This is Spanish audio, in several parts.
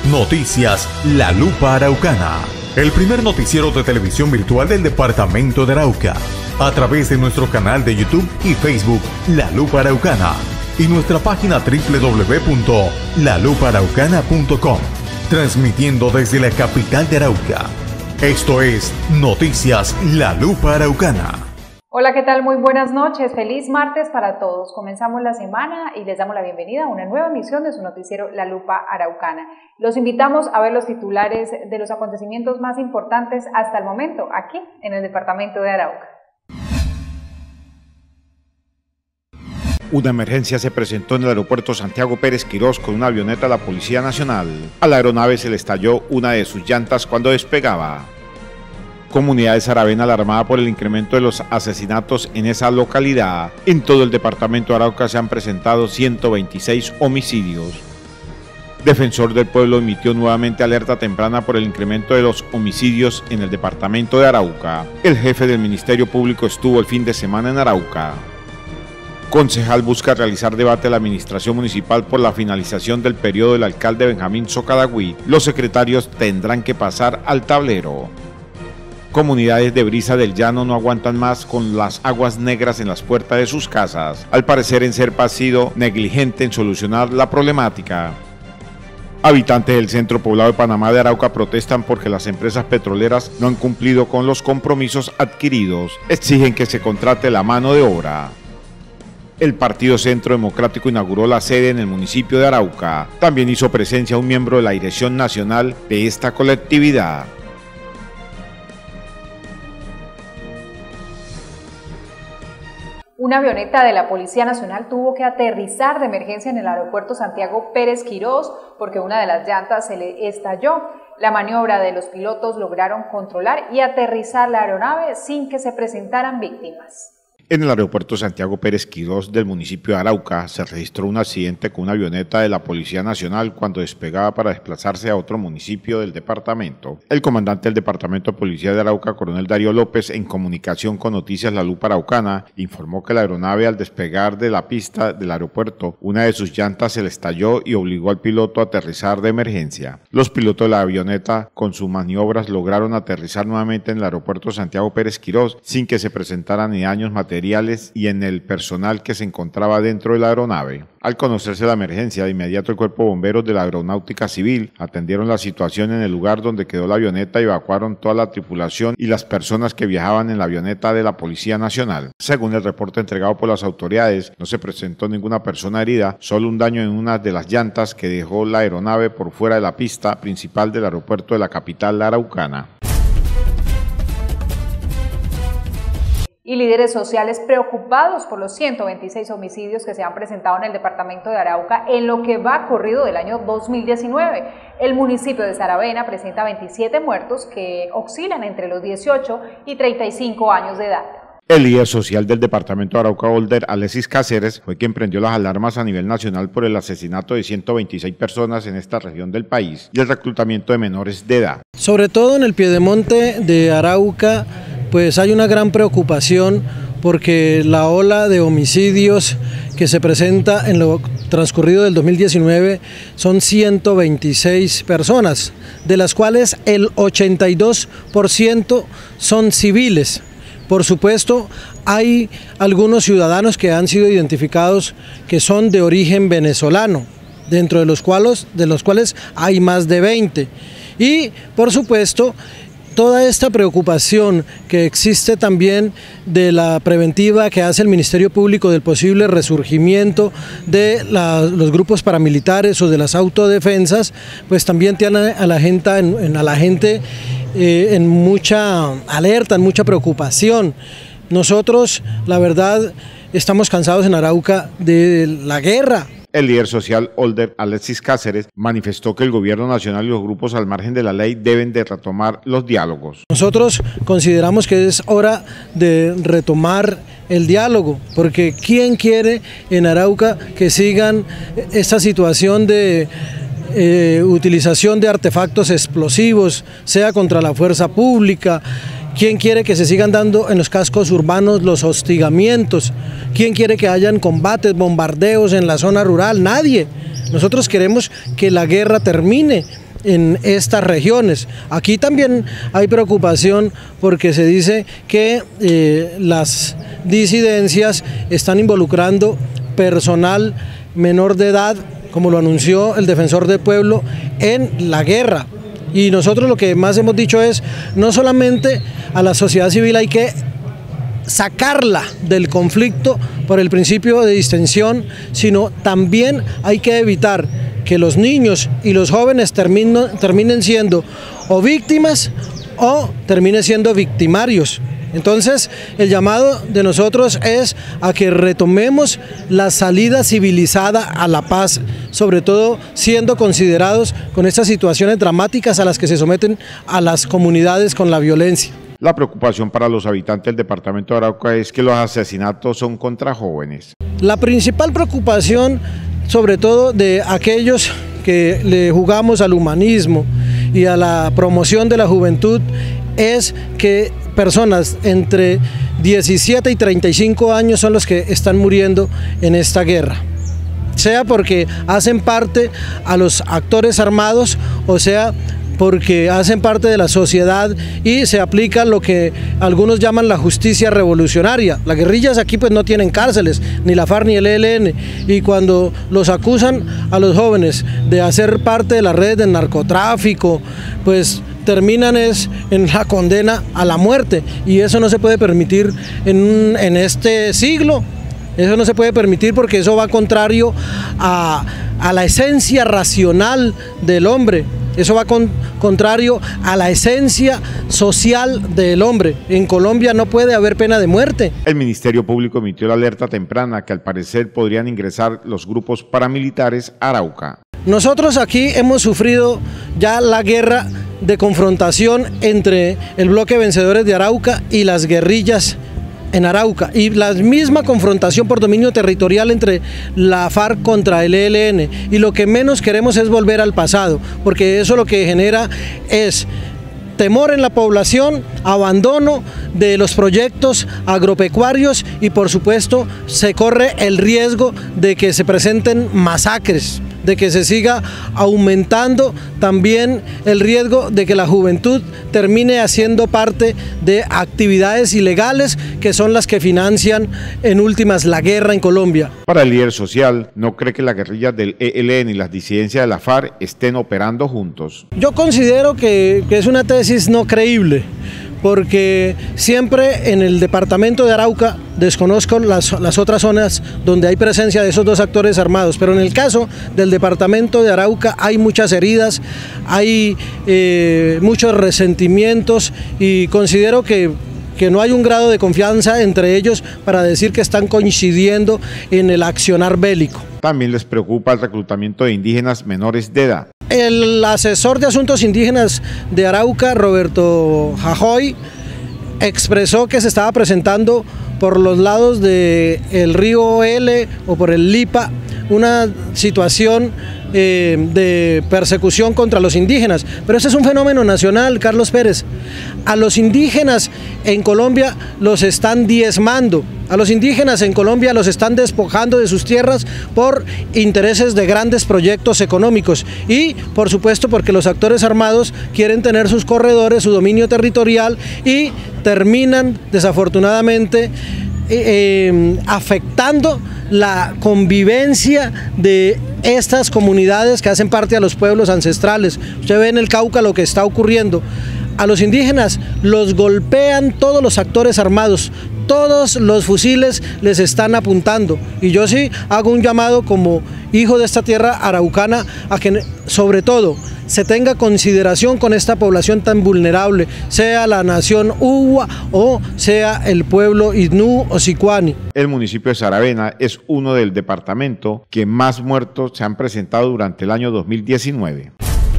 Noticias La Lupa Araucana, el primer noticiero de televisión virtual del departamento de Arauca, a través de nuestro canal de YouTube y Facebook La Lupa Araucana y nuestra página www.lalupaaraucana.com, transmitiendo desde la capital de Arauca. Esto es Noticias La Lupa Araucana. Hola, ¿qué tal? Muy buenas noches. Feliz martes para todos. Comenzamos la semana y les damos la bienvenida a una nueva emisión de su noticiero La Lupa Araucana. Los invitamos a ver los titulares de los acontecimientos más importantes hasta el momento, aquí en el departamento de Arauca. Una emergencia se presentó en el aeropuerto Santiago Pérez Quirós con una avioneta de la Policía Nacional. A la aeronave se le estalló una de sus llantas cuando despegaba. Comunidad de Saravena alarmada por el incremento de los asesinatos en esa localidad. En todo el departamento de Arauca se han presentado 126 homicidios. Defensor del Pueblo emitió nuevamente alerta temprana por el incremento de los homicidios en el departamento de Arauca. El jefe del Ministerio Público estuvo el fin de semana en Arauca. Concejal busca realizar debate a la administración municipal por la finalización del periodo del alcalde Benjamín Socadagüí. Los secretarios tendrán que pasar al tablero. Comunidades de Brisa del Llano no aguantan más con las aguas negras en las puertas de sus casas. Al parecer, Enserpa ha sido negligente en solucionar la problemática. Habitantes del centro poblado de Panamá de Arauca protestan porque las empresas petroleras no han cumplido con los compromisos adquiridos. Exigen que se contrate la mano de obra. El Partido Centro Democrático inauguró la sede en el municipio de Arauca. También hizo presencia un miembro de la dirección nacional de esta colectividad. Una avioneta de la Policía Nacional tuvo que aterrizar de emergencia en el aeropuerto Santiago Pérez Quirós porque una de las llantas se le estalló. La maniobra de los pilotos lograron controlar y aterrizar la aeronave sin que se presentaran víctimas. En el aeropuerto Santiago Pérez Quirós del municipio de Arauca se registró un accidente con una avioneta de la Policía Nacional cuando despegaba para desplazarse a otro municipio del departamento. El comandante del Departamento de Policía de Arauca, coronel Darío López, en comunicación con Noticias La Lupa Araucana, informó que la aeronave al despegar de la pista del aeropuerto, una de sus llantas se le estalló y obligó al piloto a aterrizar de emergencia. Los pilotos de la avioneta, con sus maniobras, lograron aterrizar nuevamente en el aeropuerto Santiago Pérez Quirós sin que se presentaran ni daños materiales y en el personal que se encontraba dentro de la aeronave. Al conocerse la emergencia, de inmediato el Cuerpo de Bomberos de la Aeronáutica Civil atendieron la situación en el lugar donde quedó la avioneta y evacuaron toda la tripulación y las personas que viajaban en la avioneta de la Policía Nacional. Según el reporte entregado por las autoridades, no se presentó ninguna persona herida, solo un daño en una de las llantas que dejó la aeronave por fuera de la pista principal del aeropuerto de la capital araucana. Y líderes sociales preocupados por los 126 homicidios que se han presentado en el departamento de Arauca en lo que va corrido del año 2019. El municipio de Saravena presenta 27 muertos que oscilan entre los 18 y 35 años de edad. El líder social del departamento de Arauca, Older Alexis Cáceres, fue quien prendió las alarmas a nivel nacional por el asesinato de 126 personas en esta región del país y el reclutamiento de menores de edad. Sobre todo en el piedemonte de Arauca, pues hay una gran preocupación porque la ola de homicidios que se presenta en lo transcurrido del 2019 son 126 personas, de las cuales el 82% son civiles. Por supuesto, hay algunos ciudadanos que han sido identificados que son de origen venezolano, dentro de los cuales hay más de 20. Y, por supuesto, toda esta preocupación que existe también de la preventiva que hace el Ministerio Público del posible resurgimiento de los grupos paramilitares o de las autodefensas, pues también tiene a la gente en mucha alerta, en mucha preocupación. Nosotros, la verdad, estamos cansados en Arauca de la guerra. El líder social Older Alexis Cáceres manifestó que el gobierno nacional y los grupos al margen de la ley deben de retomar los diálogos. Nosotros consideramos que es hora de retomar el diálogo, porque ¿quién quiere en Arauca que sigan esta situación de utilización de artefactos explosivos, sea contra la fuerza pública? ¿Quién quiere que se sigan dando en los cascos urbanos los hostigamientos? ¿Quién quiere que hayan combates, bombardeos en la zona rural? Nadie. Nosotros queremos que la guerra termine en estas regiones. Aquí también hay preocupación porque se dice que las disidencias están involucrando personal menor de edad, como lo anunció el defensor del pueblo, en la guerra. Y nosotros lo que más hemos dicho es, no solamente a la sociedad civil hay que sacarla del conflicto por el principio de distensión, sino también hay que evitar que los niños y los jóvenes terminen siendo o víctimas o terminen siendo victimarios. Entonces, el llamado de nosotros es a que retomemos la salida civilizada a la paz, sobre todo siendo considerados con estas situaciones dramáticas a las que se someten a las comunidades con la violencia. La preocupación para los habitantes del departamento de Arauca es que los asesinatos son contra jóvenes. La principal preocupación, sobre todo de aquellos que le jugamos al humanismo y a la promoción de la juventud, es que personas entre 17 y 35 años son los que están muriendo en esta guerra, sea porque hacen parte a los actores armados o sea porque hacen parte de la sociedad y se aplica lo que algunos llaman la justicia revolucionaria. Las guerrillas aquí pues no tienen cárceles, ni la FARC ni el ELN, y cuando los acusan a los jóvenes de hacer parte de las redes del narcotráfico, pues terminan en la condena a la muerte, y eso no se puede permitir en este siglo. Eso no se puede permitir porque eso va contrario a la esencia racional del hombre. Eso va contrario a la esencia social del hombre. En Colombia no puede haber pena de muerte. El Ministerio Público emitió la alerta temprana que al parecer podrían ingresar los grupos paramilitares a Arauca. Nosotros aquí hemos sufrido ya la guerra de confrontación entre el bloque Vencedores de Arauca y las guerrillas en Arauca, y la misma confrontación por dominio territorial entre la FARC contra el ELN, y lo que menos queremos es volver al pasado, porque eso lo que genera es temor en la población, abandono de los proyectos agropecuarios y por supuesto se corre el riesgo de que se presenten masacres, de que se siga aumentando también el riesgo de que la juventud termine haciendo parte de actividades ilegales que son las que financian en últimas la guerra en Colombia. Para el líder social, no cree que las guerrillas del ELN y las disidencias de la FARC estén operando juntos. Yo considero que es una tesis no creíble, porque siempre en el departamento de Arauca, desconozco las otras zonas donde hay presencia de esos dos actores armados, pero en el caso del departamento de Arauca hay muchas heridas, hay muchos resentimientos, y considero que no hay un grado de confianza entre ellos para decir que están coincidiendo en el accionar bélico. También les preocupa el reclutamiento de indígenas menores de edad. El asesor de asuntos indígenas de Arauca, Roberto Jajoy, expresó que se estaba presentando por los lados del río L o por el Lipa una situación de persecución contra los indígenas, pero ese es un fenómeno nacional, Carlos Pérez. A los indígenas en Colombia los están diezmando, a los indígenas en Colombia los están despojando de sus tierras por intereses de grandes proyectos económicos y por supuesto porque los actores armados quieren tener sus corredores, su dominio territorial, y terminan desafortunadamente afectando la convivencia de estas comunidades que hacen parte de los pueblos ancestrales. Usted ve en el Cauca lo que está ocurriendo. A los indígenas los golpean todos los actores armados, todos los fusiles les están apuntando, y yo sí hago un llamado como hijo de esta tierra araucana a que sobre todo se tenga consideración con esta población tan vulnerable, sea la nación Uwa o sea el pueblo Inú o Sicuani. El municipio de Saravena es uno del departamento que más muertos se han presentado durante el año 2019.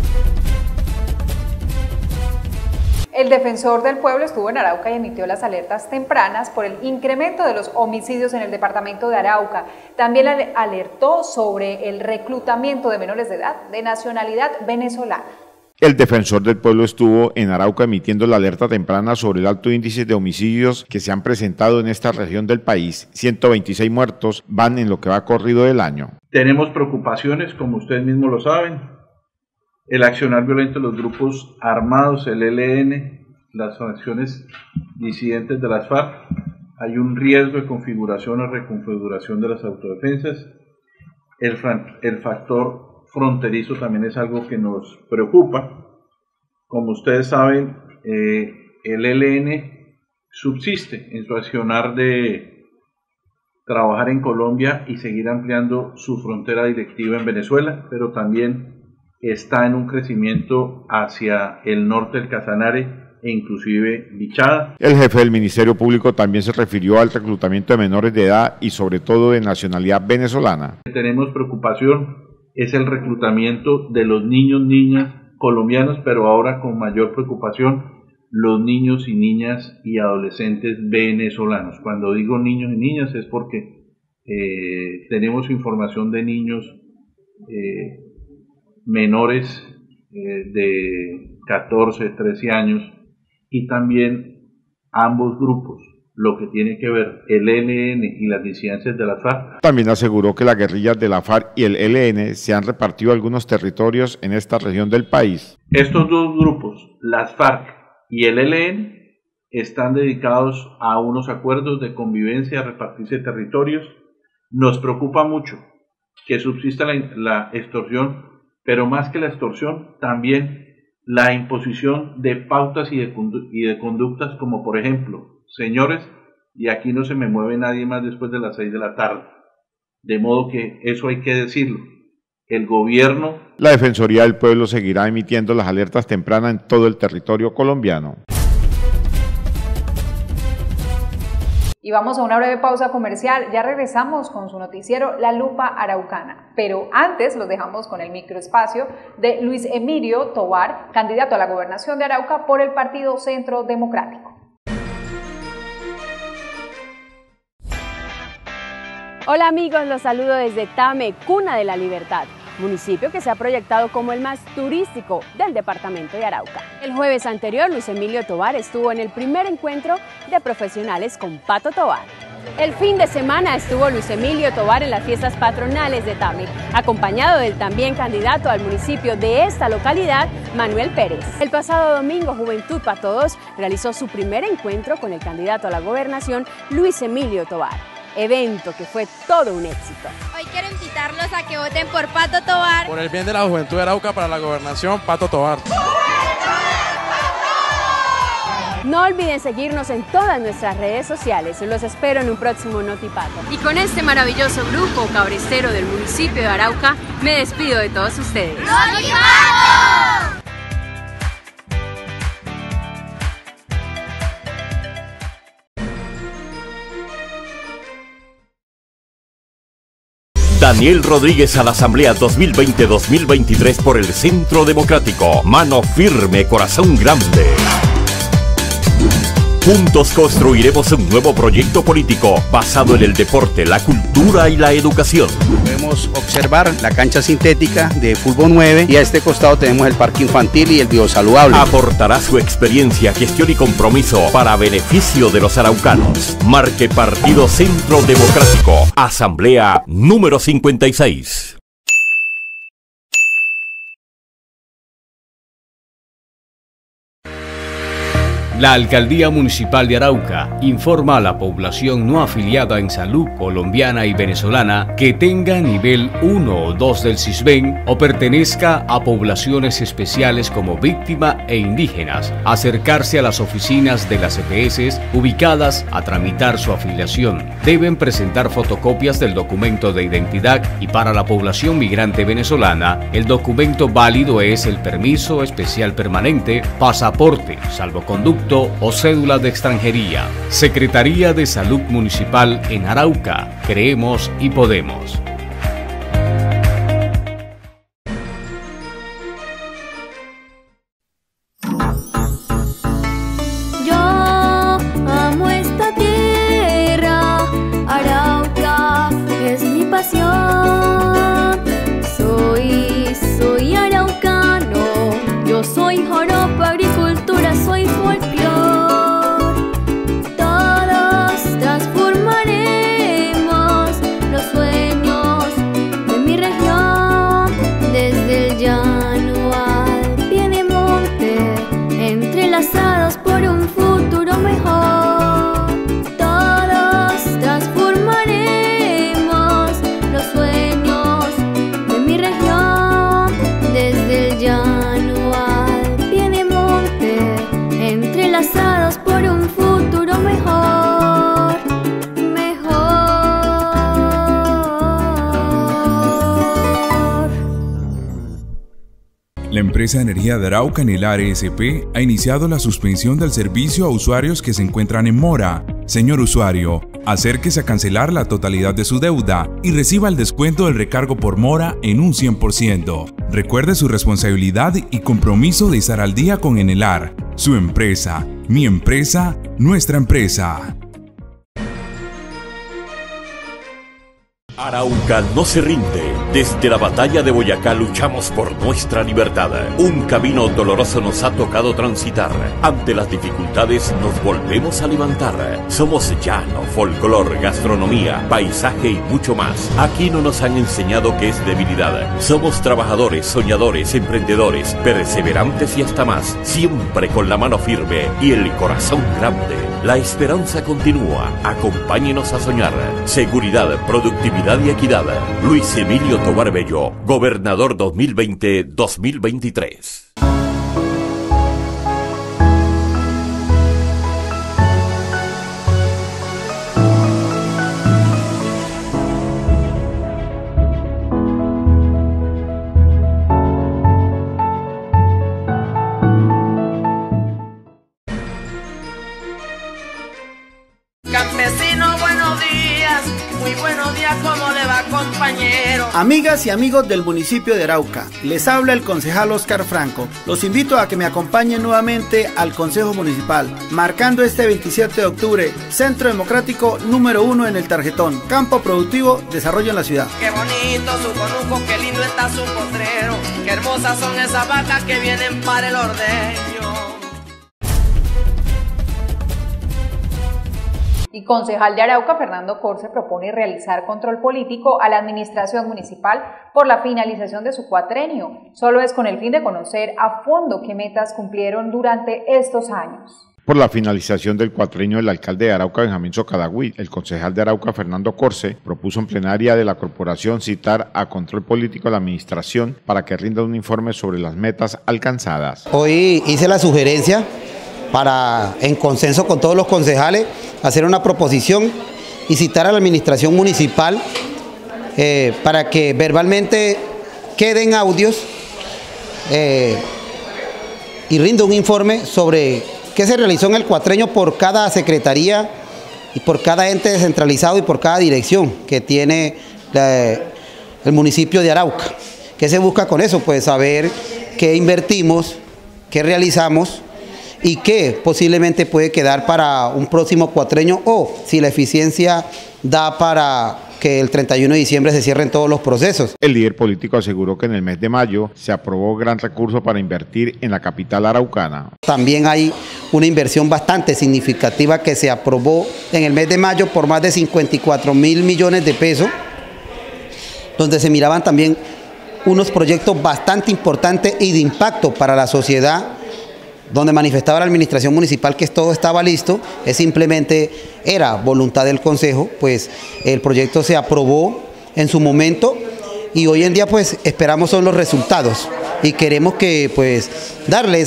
El defensor del pueblo estuvo en Arauca y emitió las alertas tempranas por el incremento de los homicidios en el departamento de Arauca. También alertó sobre el reclutamiento de menores de edad de nacionalidad venezolana. El defensor del pueblo estuvo en Arauca emitiendo la alerta temprana sobre el alto índice de homicidios que se han presentado en esta región del país. 126 muertos van en lo que va corrido del año. Tenemos preocupaciones, como ustedes mismos lo saben. el accionar violento de los grupos armados, el ELN, las acciones disidentes de las FARC. Hay un riesgo de configuración o reconfiguración de las autodefensas. El factor fronterizo también es algo que nos preocupa. Como ustedes saben, el ELN subsiste en su accionar de trabajar en Colombia y seguir ampliando su frontera directiva en Venezuela, pero también está en un crecimiento hacia el norte del Casanare e inclusive Bichada. El jefe del Ministerio Público también se refirió al reclutamiento de menores de edad y sobre todo de nacionalidad venezolana. Tenemos preocupación es el reclutamiento de los niños, niñas colombianos, pero ahora con mayor preocupación los niños y niñas y adolescentes venezolanos. Cuando digo niños y niñas es porque tenemos información de niños menores de 14, 13 años y también ambos grupos, lo que tiene que ver el ELN y las disidencias de la FARC. También aseguró que las guerrillas de la FARC y el ELN se han repartido algunos territorios en esta región del país. Estos dos grupos, las FARC y el ELN, están dedicados a unos acuerdos de convivencia, a repartirse territorios. Nos preocupa mucho que subsista la extorsión, pero más que la extorsión, también la imposición de pautas y de conductas, como por ejemplo, señores, y aquí no se me mueve nadie más después de las 6 de la tarde. De modo que eso hay que decirlo. El gobierno... La Defensoría del Pueblo seguirá emitiendo las alertas tempranas en todo el territorio colombiano. Y vamos a una breve pausa comercial, ya regresamos con su noticiero La Lupa Araucana, pero antes los dejamos con el microespacio de Luis Emilio Tovar, candidato a la gobernación de Arauca por el Partido Centro Democrático. Hola amigos, los saludo desde Tame, cuna de la libertad, municipio que se ha proyectado como el más turístico del departamento de Arauca. El jueves anterior, Luis Emilio Tovar estuvo en el primer encuentro de profesionales con Pato Tovar. El fin de semana estuvo Luis Emilio Tovar en las fiestas patronales de Tame, acompañado del también candidato al municipio de esta localidad, Manuel Pérez. El pasado domingo, Juventud para Todos realizó su primer encuentro con el candidato a la gobernación, Luis Emilio Tovar. Evento que fue todo un éxito. Hoy quiero invitarlos a que voten por Pato Tovar. Por el bien de la juventud de Arauca para la gobernación, Pato Tovar. No olviden seguirnos en todas nuestras redes sociales. Los espero en un próximo Notipato. Y con este maravilloso grupo cabrestero del municipio de Arauca, me despido de todos ustedes. ¡Notipato! Daniel Rodríguez a la Asamblea 2020-2023 por el Centro Democrático. Mano firme, corazón grande. Juntos construiremos un nuevo proyecto político basado en el deporte, la cultura y la educación. Podemos observar la cancha sintética de fútbol 9 y a este costado tenemos el parque infantil y el biosaludable. Aportará su experiencia, gestión y compromiso para beneficio de los araucanos. Marque Partido Centro Democrático. Asamblea número 56. La Alcaldía Municipal de Arauca informa a la población no afiliada en salud colombiana y venezolana que tenga nivel 1 o 2 del CISBEN o pertenezca a poblaciones especiales como víctima e indígenas, acercarse a las oficinas de las EPS ubicadas a tramitar su afiliación. Deben presentar fotocopias del documento de identidad y para la población migrante venezolana, el documento válido es el permiso especial permanente, pasaporte, salvoconducto o cédula de extranjería. Secretaría de Salud Municipal en Arauca. Creemos y podemos. Yo amo esta tierra, Arauca es mi pasión. Soy araucano, yo soy joropo, agricultura, soy folclore. Todos transformaremos los sueños de mi región, desde el llano a empresa de energía de Arauca, Nelar ESP, ha iniciado la suspensión del servicio a usuarios que se encuentran en mora. Señor usuario, acérquese a cancelar la totalidad de su deuda y reciba el descuento del recargo por mora en un 100%. Recuerde su responsabilidad y compromiso de estar al día con Enelar, su empresa, mi empresa, nuestra empresa. Arauca no se rinde. Desde la batalla de Boyacá luchamos por nuestra libertad. Un camino doloroso nos ha tocado transitar. Ante las dificultades nos volvemos a levantar. Somos llano, folclor, gastronomía, paisaje y mucho más. Aquí no nos han enseñado que es debilidad. Somos trabajadores, soñadores, emprendedores, perseverantes y hasta más. Siempre con la mano firme y el corazón grande. La esperanza continúa. Acompáñenos a soñar. Seguridad, productividad y equidad. Luis Emilio Tovar Bello, gobernador 2020-2023. Campesino, buenos días, muy buenos días, ¿cómo le va, compañero? Amigas y amigos del municipio de Arauca, les habla el concejal Oscar Franco. Los invito a que me acompañen nuevamente al Consejo Municipal, marcando este 27 de octubre, Centro Democrático número 1 en el tarjetón, Campo Productivo, Desarrollo en la Ciudad. Qué bonito su conuco, qué lindo está su potrero, qué hermosas son esas vacas que vienen para el ordeño. Y concejal de Arauca, Fernando Corse, propone realizar control político a la administración municipal por la finalización de su cuatrenio. Solo es con el fin de conocer a fondo qué metas cumplieron durante estos años. Por la finalización del cuatrenio del alcalde de Arauca, Benjamín Socadagüí, el concejal de Arauca, Fernando Corse, propuso en plenaria de la corporación citar a control político a la administración para que rinda un informe sobre las metas alcanzadas. Hoy hice la sugerencia para, en consenso con todos los concejales, hacer una proposición y citar a la administración municipal para que verbalmente queden audios y rinda un informe sobre qué se realizó en el cuatrenio por cada secretaría y por cada ente descentralizado y por cada dirección que tiene el municipio de Arauca. ¿Qué se busca con eso? Pues saber qué invertimos, qué realizamos y qué posiblemente puede quedar para un próximo cuatrenio o si la eficiencia da para que el 31 de diciembre se cierren todos los procesos. El líder político aseguró que en el mes de mayo se aprobó gran recurso para invertir en la capital araucana. También hay una inversión bastante significativa que se aprobó en el mes de mayo por más de 54.000 millones de pesos, donde se miraban también unos proyectos bastante importantes y de impacto para la sociedad, donde manifestaba la administración municipal que todo estaba listo, es simplemente era voluntad del consejo, pues el proyecto se aprobó en su momento y hoy en día pues esperamos son los resultados y queremos que pues darle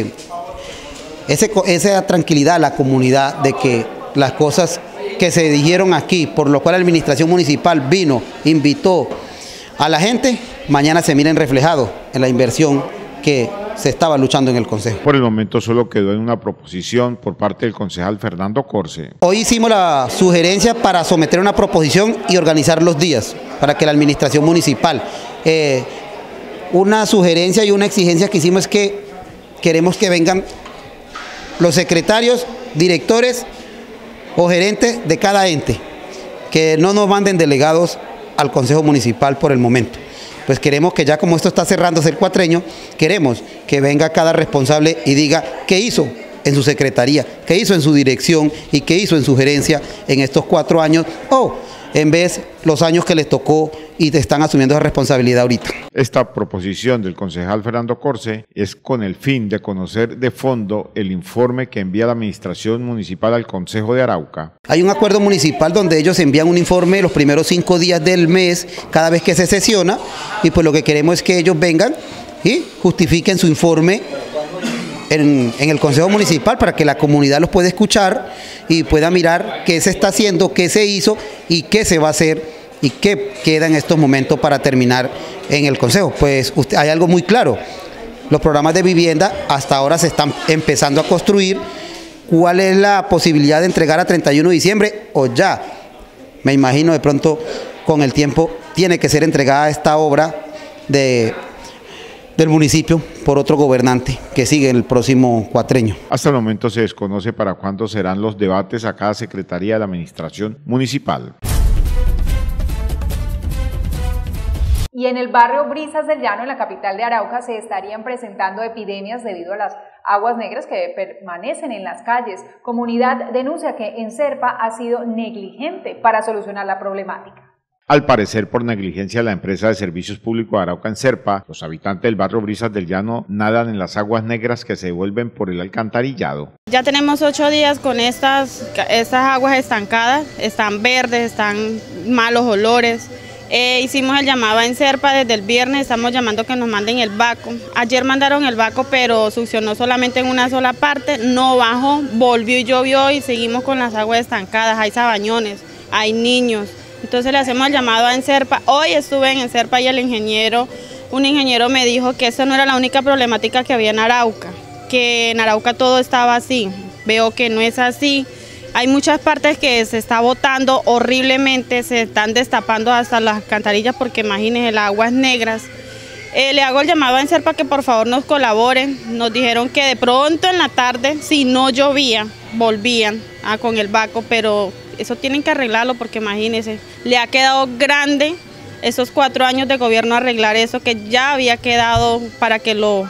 esa tranquilidad a la comunidad de que las cosas que se dijeron aquí, por lo cual la administración municipal vino, invitó a la gente, mañana se miren reflejados en la inversión que se estaba luchando en el Consejo. Por el momento solo quedó en una proposición por parte del concejal Fernando Corse. Hoy hicimos la sugerencia para someter una proposición y organizar los días para que la administración municipal, una sugerencia y una exigencia que hicimos es que queremos que vengan los secretarios, directores o gerentes de cada ente, que no nos manden delegados al Consejo Municipal por el momento. Pues queremos que ya como esto está cerrándose el cuatrenio, queremos que venga cada responsable y diga qué hizo en su secretaría, qué hizo en su dirección y qué hizo en su gerencia en estos 4 años o en vez los años que les tocó y te están asumiendo esa responsabilidad ahorita. Esta proposición del concejal Fernando Corse es con el fin de conocer de fondo el informe que envía la administración municipal al Consejo de Arauca. Hay un acuerdo municipal donde ellos envían un informe los primeros 5 días del mes, cada vez que se sesiona, y pues lo que queremos es que ellos vengan y justifiquen su informe en el Consejo Municipal para que la comunidad los pueda escuchar y pueda mirar qué se está haciendo, qué se hizo y qué se va a hacer y qué queda en estos momentos para terminar en el Consejo. Pues hay algo muy claro, Los programas de vivienda hasta ahora se están empezando a construir. ¿Cuál es la posibilidad de entregar a 31 de diciembre o ya? Me imagino de pronto con el tiempo tiene que ser entregada esta obra del municipio por otro gobernante que sigue en el próximo cuatrenio. Hasta el momento se desconoce para cuándo serán los debates a cada Secretaría de la Administración Municipal. Y en el barrio Brisas del Llano, en la capital de Arauca, se estarían presentando epidemias debido a las aguas negras que permanecen en las calles. Comunidad denuncia que Enserpa ha sido negligente para solucionar la problemática. Al parecer, por negligencia de la empresa de servicios públicos de Arauca Enserpa, los habitantes del barrio Brisas del Llano nadan en las aguas negras que se devuelven por el alcantarillado. Ya tenemos 8 días con estas aguas estancadas, están verdes, están malos olores. Hicimos el llamado a Enserpa desde el viernes, estamos llamando que nos manden el vaco. Ayer mandaron el vaco, pero succionó solamente en una sola parte, no bajó, volvió y llovió y seguimos con las aguas estancadas. Hay sabañones, hay niños. Entonces le hacemos el llamado a Enserpa. Hoy estuve en Enserpa y un ingeniero me dijo que esa no era la única problemática que había en Arauca, que en Arauca todo estaba así. Veo que no es así. Hay muchas partes que se está botando horriblemente, se están destapando hasta las alcantarillas porque imagínense las aguas negras. Le hago el llamado a Enserpa que por favor nos colaboren. Nos dijeron que de pronto en la tarde, si no llovía, volvían con el vaco, pero eso tienen que arreglarlo porque imagínense, le ha quedado grande esos 4 años de gobierno arreglar eso que ya había quedado para que lo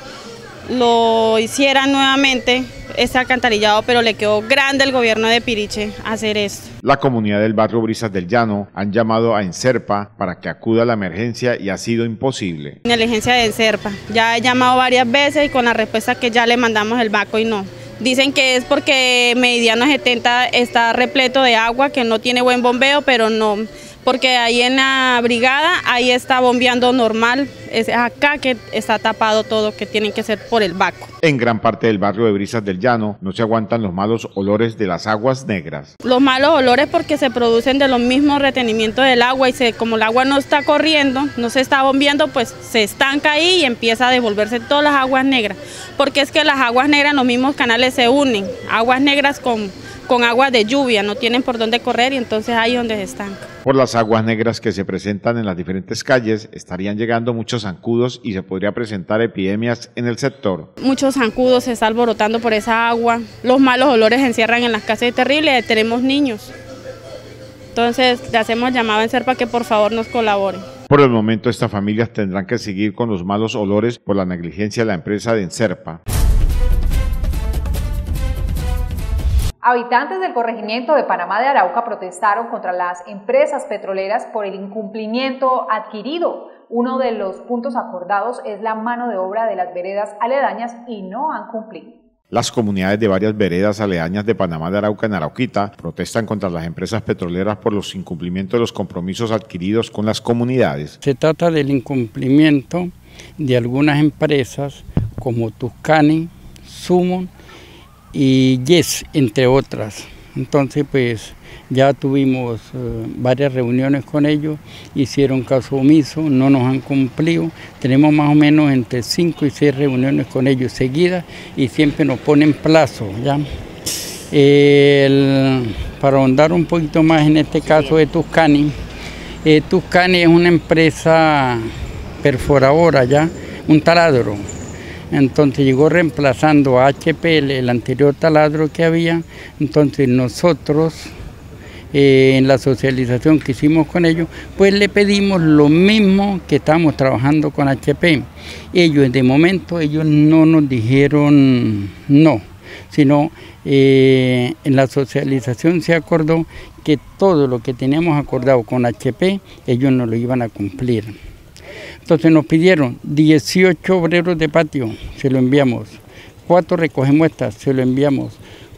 hicieran nuevamente ese alcantarillado, pero le quedó grande el gobierno de Piriche hacer esto. La comunidad del barrio Brisas del Llano han llamado a Enserpa para que acuda a la emergencia y ha sido imposible. Negligencia de Enserpa, ya he llamado varias veces y con la respuesta que ya le mandamos el vaco y no. Dicen que es porque Meridiano 70 está repleto de agua, que no tiene buen bombeo, pero no, porque ahí en la brigada, ahí está bombeando normal, es acá que está tapado todo, que tienen que ser por el vaco. En gran parte del barrio de Brisas del Llano no se aguantan los malos olores de las aguas negras. Los malos olores porque se producen de los mismos retenimientos del agua y como el agua no está corriendo, no se está bombeando, pues se estanca ahí y empieza a devolverse todas las aguas negras. Porque es que las aguas negras en los mismos canales se unen, aguas negras con aguas de lluvia, no tienen por dónde correr y entonces ahí es donde se estanca. Por las aguas negras que se presentan en las diferentes calles, estarían llegando muchos zancudos y se podría presentar epidemias en el sector. Muchos zancudos se están alborotando por esa agua, los malos olores se encierran en las casas terribles, tenemos niños. Entonces le hacemos llamado a Enserpa que por favor nos colaboren. Por el momento estas familias tendrán que seguir con los malos olores por la negligencia de la empresa de Enserpa. Habitantes del corregimiento de Panamá de Arauca protestaron contra las empresas petroleras por el incumplimiento adquirido. Uno de los puntos acordados es la mano de obra de las veredas aledañas y no han cumplido. Las comunidades de varias veredas aledañas de Panamá de Arauca en Arauquita protestan contra las empresas petroleras por los incumplimientos de los compromisos adquiridos con las comunidades. Se trata del incumplimiento de algunas empresas como Tuscany, Sumon y Yes, entre otras. Entonces pues ya tuvimos varias reuniones con ellos, hicieron caso omiso, no nos han cumplido, tenemos más o menos entre 5 y 6 reuniones con ellos seguidas y siempre nos ponen plazo, ¿ya? Para ahondar un poquito más en este caso de Tuscany, Tuscany es una empresa perforadora, ¿ya? Un taladro. Entonces llegó reemplazando a HP, el anterior taladro que había. Entonces nosotros, en la socialización que hicimos con ellos, pues le pedimos lo mismo que estábamos trabajando con HP. Ellos, de momento, ellos no nos dijeron no, sino en la socialización se acordó que todo lo que teníamos acordado con HP, ellos no lo iban a cumplir. Entonces nos pidieron 18 obreros de patio, se lo enviamos, 4 recogemuestras, se lo enviamos,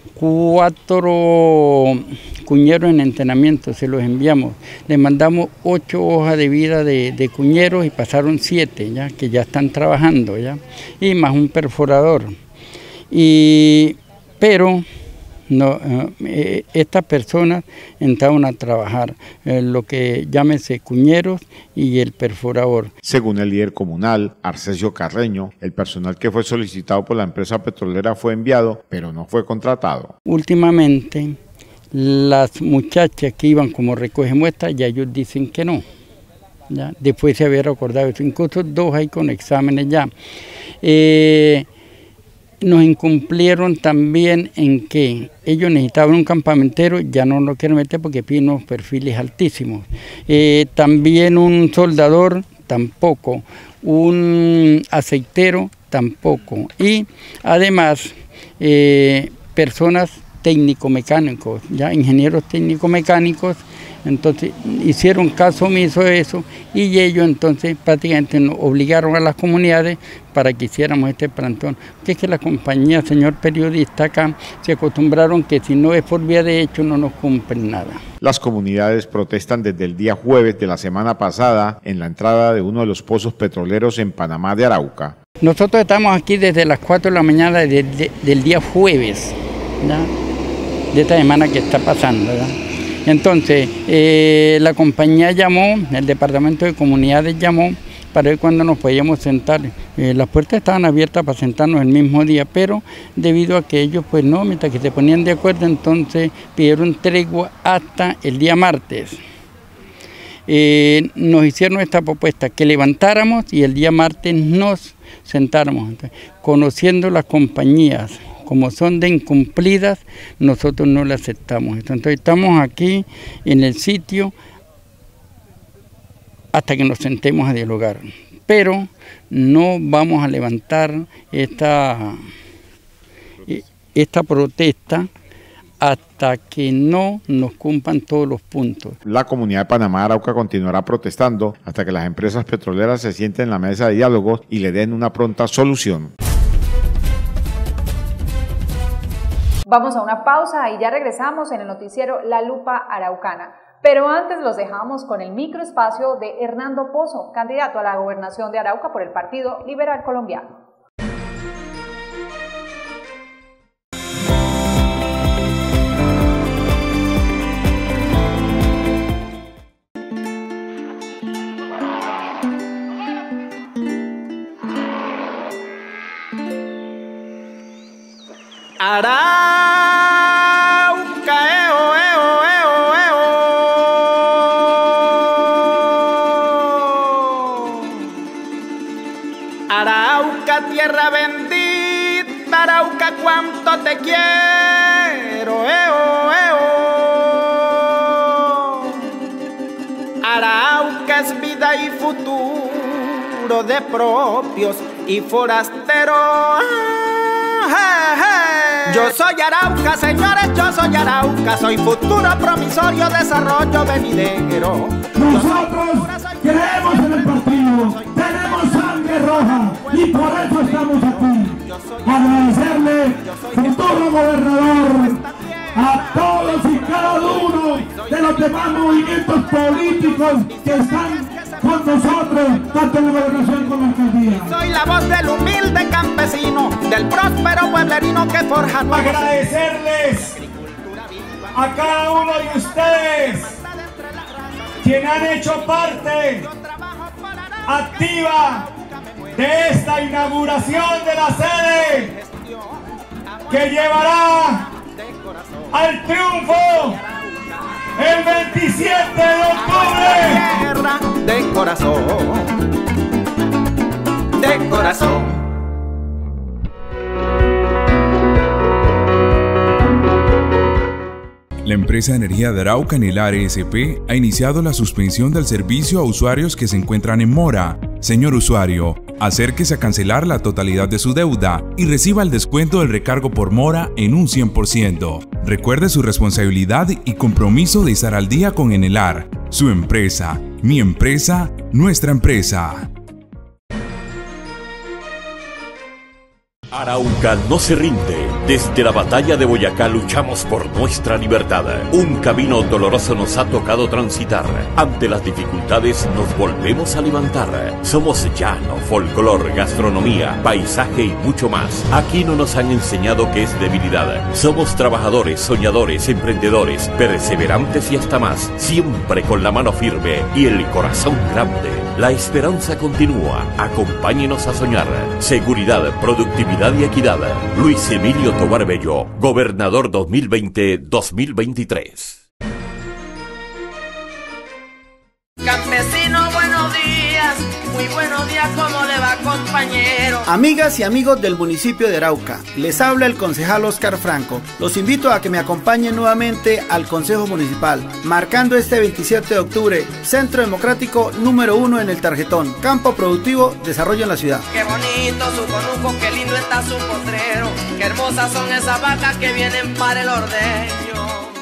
4 cuñeros en entrenamiento, se los enviamos, le mandamos 8 hojas de vida de cuñeros y pasaron 7, ¿ya? Que ya están trabajando, ¿ya? Y más un perforador. Pero No, estas personas entraron a trabajar, lo que llámese cuñeros y el perforador. Según el líder comunal, Arcesio Carreño, el personal que fue solicitado por la empresa petrolera fue enviado, pero no fue contratado. Últimamente, las muchachas que iban como recoge muestras, ya ellos dicen que no. ¿Ya? Después se había recordado eso, incluso 2 hay con exámenes ya. Nos incumplieron también en que ellos necesitaban un campamentero, ya no lo quieren meter porque piden unos perfiles altísimos. También un soldador, tampoco. Un aceitero, tampoco. Y además, personas técnico-mecánicos, ya ingenieros técnico-mecánicos. Entonces hicieron caso omiso de eso y ellos entonces prácticamente nos obligaron a las comunidades para que hiciéramos este plantón. Que es que la compañía, señor periodista, acá se acostumbraron que si no es por vía de hecho no nos cumplen nada. Las comunidades protestan desde el día jueves de la semana pasada en la entrada de uno de los pozos petroleros en Panamá de Arauca. Nosotros estamos aquí desde las 4 de la mañana del día jueves, ¿ya? De esta semana que está pasando, ¿verdad? Entonces, la compañía llamó, el departamento de comunidades llamó para ver cuándo nos podíamos sentar. Las puertas estaban abiertas para sentarnos el mismo día, pero debido a que ellos, pues no, mientras que se ponían de acuerdo, entonces pidieron tregua hasta el día martes. Nos hicieron esta propuesta, que levantáramos y el día martes nos sentáramos. Entonces, conociendo las compañías, como son de incumplidas, nosotros no la aceptamos. Entonces estamos aquí en el sitio hasta que nos sentemos a dialogar. Pero no vamos a levantar esta protesta hasta que no nos cumplan todos los puntos. La comunidad de Panamá de Arauca continuará protestando hasta que las empresas petroleras se sienten en la mesa de diálogo y le den una pronta solución. Vamos a una pausa y ya regresamos en el noticiero La Lupa Araucana. Pero antes los dejamos con el microespacio de Hernando Pozo, candidato a la gobernación de Arauca por el Partido Liberal Colombiano. Arauca, Arauca, tierra bendita, Arauca, cuánto te quiero, Arauca es vida y futuro de propios y forasteros. Yo soy Arauca, señores, yo soy Arauca, soy futuro promisorio, desarrollo venidero. Nosotros creemos en el partido, tenemos sangre roja y por eso estamos aquí. Agradecerle, futuro gobernador, a todos y cada uno de los demás movimientos políticos que están con nosotros, tanto en la gobernación como en la alcaldía. Soy la voz del humilde campesino, del próspero pueblerino que forja nuevos. Agradecerles a cada uno de ustedes quienes han hecho parte activa de esta inauguración de la sede que llevará al triunfo el 27 de octubre. De corazón, de corazón. La empresa de energía de Arauca, Anelar ESP, ha iniciado la suspensión del servicio a usuarios que se encuentran en mora. Señor usuario, acérquese a cancelar la totalidad de su deuda y reciba el descuento del recargo por mora en un 100%. Recuerde su responsabilidad y compromiso de estar al día con Anelar, su empresa, mi empresa, nuestra empresa. Arauca no se rinde. Desde la batalla de Boyacá luchamos por nuestra libertad. Un camino doloroso nos ha tocado transitar. Ante las dificultades nos volvemos a levantar. Somos llano, folclor, gastronomía, paisaje y mucho más. Aquí no nos han enseñado que es debilidad. Somos trabajadores, soñadores, emprendedores, perseverantes y hasta más. Siempre con la mano firme y el corazón grande. La esperanza continúa. Acompáñenos a soñar. Seguridad, productividad y equidad. Luis Emilio Tovar Bello, gobernador 2020-2023. Campesino, buenos días. Muy buenos días, ¿cómo le va, compañero? Amigas y amigos del municipio de Arauca, les habla el concejal Oscar Franco. Los invito a que me acompañen nuevamente al Consejo Municipal, marcando este 27 de octubre, Centro Democrático número 1 en el tarjetón, Campo Productivo, Desarrollo en la Ciudad. Qué bonito su conuco, qué lindo está su potrero, qué hermosas son esas vacas que vienen para el ordeño.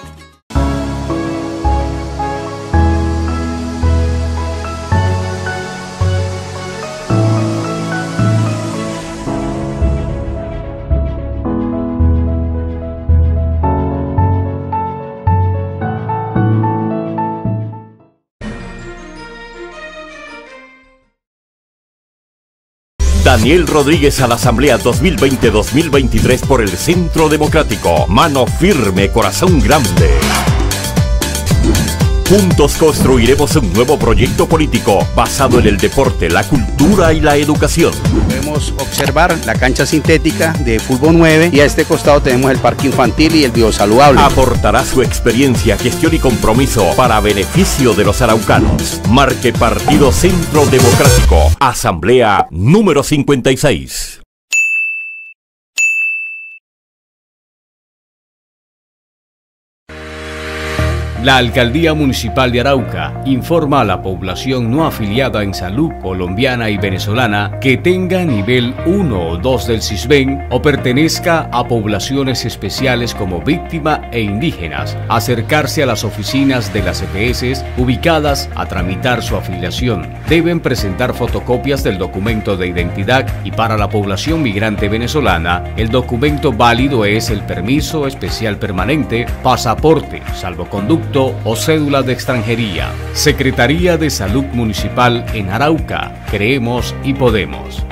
Daniel Rodríguez a la Asamblea 2020-2023 por el Centro Democrático. Mano firme, corazón grande. Juntos construiremos un nuevo proyecto político basado en el deporte, la cultura y la educación. Podemos observar la cancha sintética de fútbol 9 y a este costado tenemos el parque infantil y el biosaludable. Aportará su experiencia, gestión y compromiso para beneficio de los araucanos. Marque Partido Centro Democrático. Asamblea número 56. La Alcaldía Municipal de Arauca informa a la población no afiliada en salud colombiana y venezolana que tenga nivel 1 o 2 del CISBEN o pertenezca a poblaciones especiales como víctima e indígenas, acercarse a las oficinas de las EPS ubicadas a tramitar su afiliación. Deben presentar fotocopias del documento de identidad y para la población migrante venezolana, el documento válido es el permiso especial permanente, pasaporte, salvoconducto o cédula de extranjería. Secretaría de Salud Municipal en Arauca. Creemos y podemos.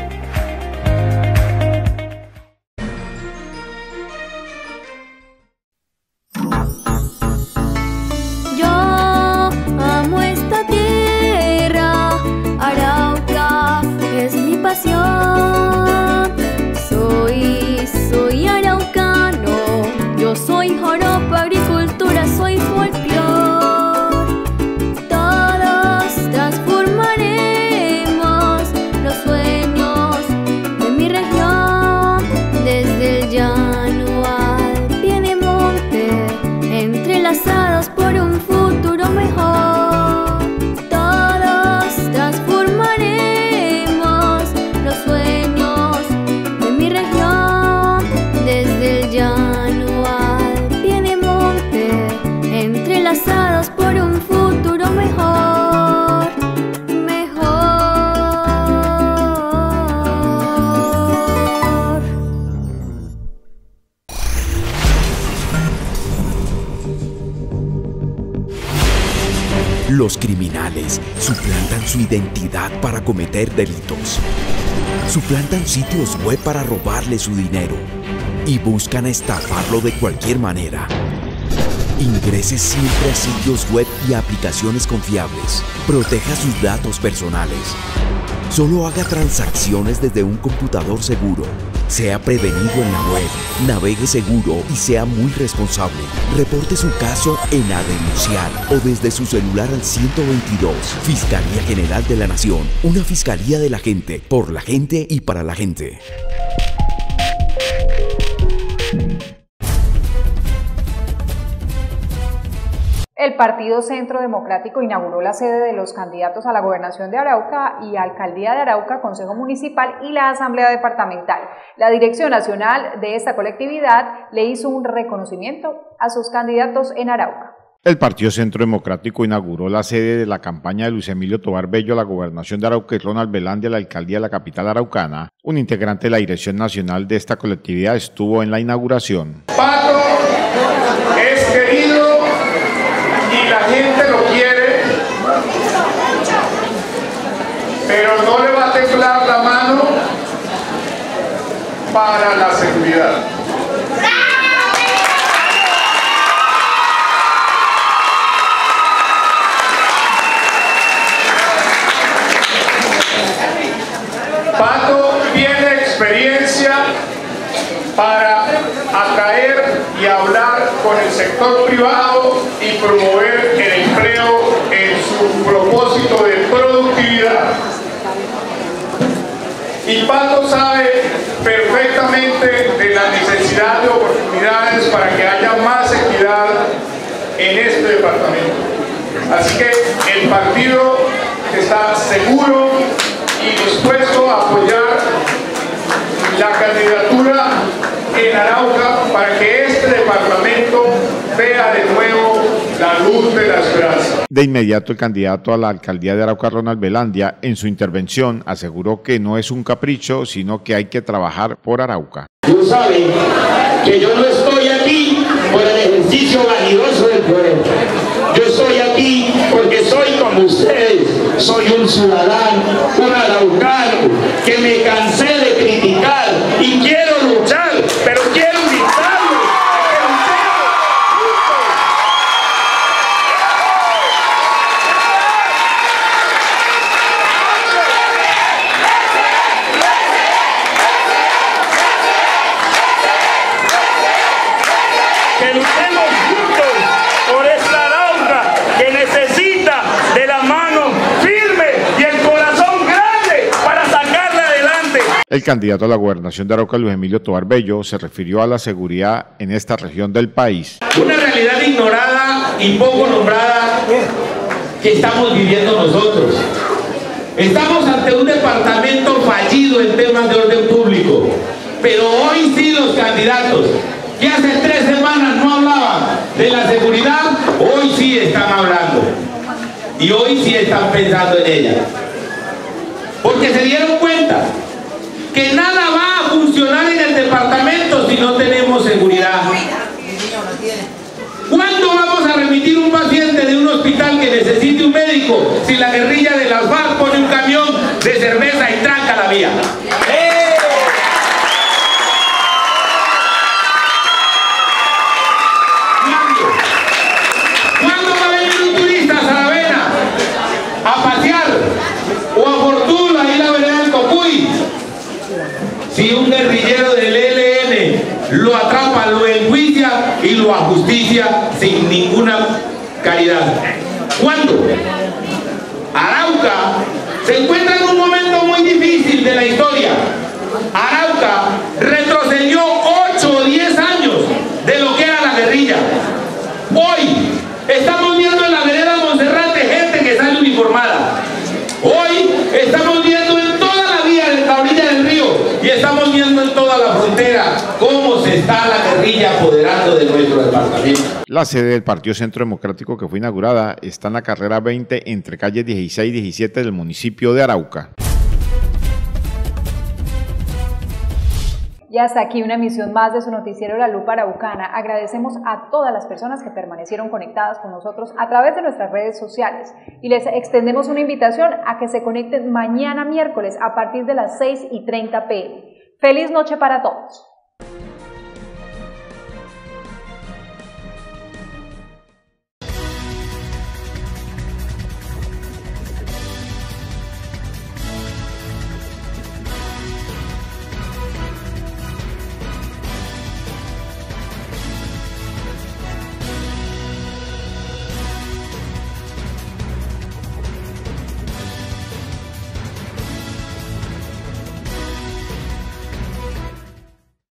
Yo amo esta tierra, Arauca es mi pasión. Soy araucano, yo soy joropo, agricultura, soy folclor. Todos transformaremos los sueños de mi región, desde el llano al piedemonte, entrelazados por un futuro mejor. Todos transformaremos los sueños de mi región, desde el llano al piedemonte, entrelazados por un futuro mejor, mejor. Los criminales suplantan su identidad para cometer delitos. Suplantan sitios web para robarle su dinero y buscan estafarlo de cualquier manera. Ingrese siempre a sitios web y aplicaciones confiables. Proteja sus datos personales. Solo haga transacciones desde un computador seguro. Sea prevenido en la web, navegue seguro y sea muy responsable. Reporte su caso en A Denunciar o desde su celular al 122. Fiscalía General de la Nación. Una fiscalía de la gente, por la gente y para la gente. El Partido Centro Democrático inauguró la sede de los candidatos a la gobernación de Arauca y Alcaldía de Arauca, Consejo Municipal y la Asamblea Departamental. La Dirección Nacional de esta colectividad le hizo un reconocimiento a sus candidatos en Arauca. El Partido Centro Democrático inauguró la sede de la campaña de Luis Emilio Tovar Bello a la gobernación de Arauca y Ronald Velandia a la alcaldía de la capital araucana. Un integrante de la dirección nacional de esta colectividad estuvo en la inauguración. Pato es querido y la gente lo quiere, pero no le va a temblar la mano para la seguridad. Pato tiene experiencia para atraer y hablar con el sector privado y promover el empleo en su propósito de productividad. Y Pato sabe perfectamente de la necesidad de oportunidades para que haya más equidad en este departamento. Así que el partido está seguro y dispuesto a apoyar la candidatura en Arauca para que este departamento vea de nuevo la luz de la esperanza. De inmediato el candidato a la alcaldía de Arauca, Ronald Velandia, en su intervención aseguró que no es un capricho, sino que hay que trabajar por Arauca. Tú sabes que yo no estoy aquí por el ejercicio vanidoso del poder. Yo estoy aquí porque soy como ustedes, soy un ciudadano, un araucano, que me cansé de criticar y quiero luchar, pero quiero invitarlos a que luchemos juntos. Que luchemos juntos por esta Arauca que necesita de la mano firme y el corazón grande para sacarla adelante. El candidato a la gobernación de Arauca, Luis Emilio Tovar Bello, se refirió a la seguridad en esta región del país. Una realidad ignorada y poco nombrada que estamos viviendo nosotros. Estamos ante un departamento fallido en temas de orden público, pero hoy sí los candidatos que hace 3 semanas no hablaban de la seguridad, hoy sí están hablando y hoy sí están pensando en ella, porque se dieron cuenta que nada va a funcionar en el departamento si no tenemos seguridad. ¿Cuándo vamos a remitir un paciente de un hospital que necesite un médico si la guerrilla de las FARC pone un camión de cerveza y tranca la vía? ¿Cuándo va a venir un turista a Saravena a pasear o a Fortuna a ir a ver el Cocuy? Si un guerrillero del ELN lo atrapa, lo enjuicia y lo ajusticia sin ninguna caridad. ¿Cuándo? Arauca se encuentra en un momento muy difícil de la historia. Arauca retrocedió 8 o 10 años de lo que era la guerrilla. Hoy estamos viendo en la vereda Monserrate gente que sale uniformada. Hoy estamos viendo en toda la vía de la orilla del río y estamos viendo en toda la frontera cómo se está la guerrilla apoderando de nuestro departamento. La sede del Partido Centro Democrático que fue inaugurada está en la carrera 20 entre calles 16 y 17 del municipio de Arauca. Y hasta aquí una emisión más de su noticiero La Lupa Araucana. Agradecemos a todas las personas que permanecieron conectadas con nosotros a través de nuestras redes sociales y les extendemos una invitación a que se conecten mañana miércoles a partir de las 6:30 p.m. ¡Feliz noche para todos!